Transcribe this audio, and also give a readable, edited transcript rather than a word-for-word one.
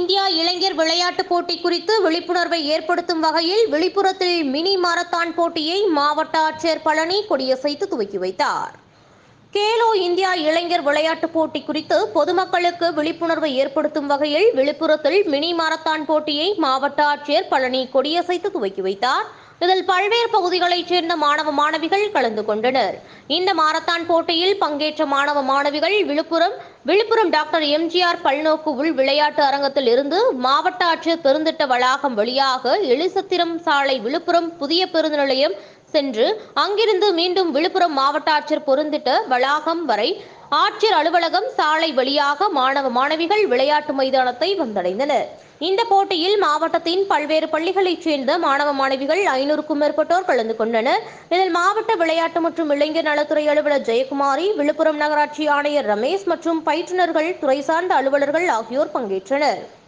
India இளைஞர் விளையாட்டுப் போட்டி குறித்து விழிப்புணர்வை ஏற்படுத்தும் வகையில் விழுப்புரத்தில் மினி மாரத்தான் போட்டியை மாவட்ட ஆட்சியர் பழனி கொடியசைத்து துவக்கி வைத்தார். கேலோ இந்தியா இளைஞர் விளையாட்டுப் போட்டி குறித்து பொதுமக்களுக்கு விழிப்புணர்வை ஏற்படுத்தும் வகையில் விழுப்புரத்தில் மினி மாரத்தான் போட்டியை மாவட்ட ஆட்சியர் பழனி கொடியசைத்து துவக்கி வைத்தார். இதில் பல்வேறு பகுதிகளைச் சேர்ந்த மாணவ மாணவிகள் கலந்து கொண்டனர். இந்த மாரத்தான் போட்டியில் பங்கேற்ற மாணவ மாணவிகள் விழுப்புரம் டாக்டர் எம்ஜிஆர் பல்நோக்கு உள் விளையாட்டு அரங்கத்தில் இருந்து மாவட்ட ஆட்சியர் பெருந்திட்ட வளாகம் வழியாக எலிசத்திரம் சாலை விழுப்புரம் புதிய பேருந்து நிலையம் சென்று அங்கிருந்து மீண்டும் விழுப்புரம் மாவட்ட ஆட்சியர் பெருந்திட்ட வளாகம் வரை ஆட்சியர் அலுவலகம் சாலை வழியாக மாணவ மாணவிகள் விளையாட்டு மைதானத்தை வந்தடைந்தனர். இந்த போட்டியில் மாவட்டத்தின் பல்வேறு பள்ளிகளைச் சேர்ந்த மாணவ மாணவிகள் 500க்கும் மேற்பட்டோர் கலந்து கொண்டனர். இதில் மாவட்ட விளையாட்டு மற்றும் இளைஞர் நலத்துறை அலுவலர் ஜெயக்குமாரி, விழுப்புரம் நகராட்சி ஆணையர் ரமேஷ் மற்றும் பயிற்றுநர்கள், துறை சார்ந்த அலுவலர்கள் ஆகியோர் பங்கேற்றனர்.